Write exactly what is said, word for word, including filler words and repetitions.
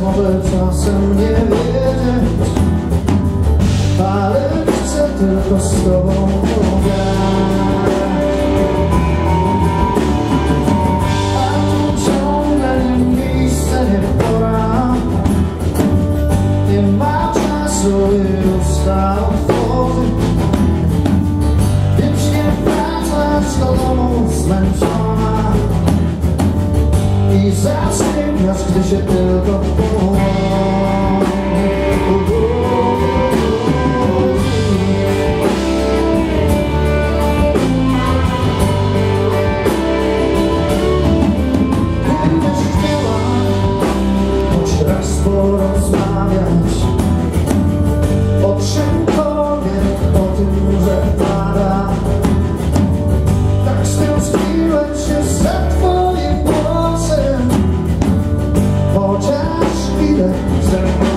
może czasem nie wiedzieć, ale chcę tylko z tobą pogadać. A tu ciągle nie miejsce, nie pora, nie ma czasu i usta otworzy, więc nie wracasz do domu zmęczona i zasypiasz, gdy się tylko połoni. Gdybyś chciała choć raz porozmawiać o czymkolwiek, o tym, że pada, tak stęskniłem się za twoim głosem, chociaż chwilę ze mną.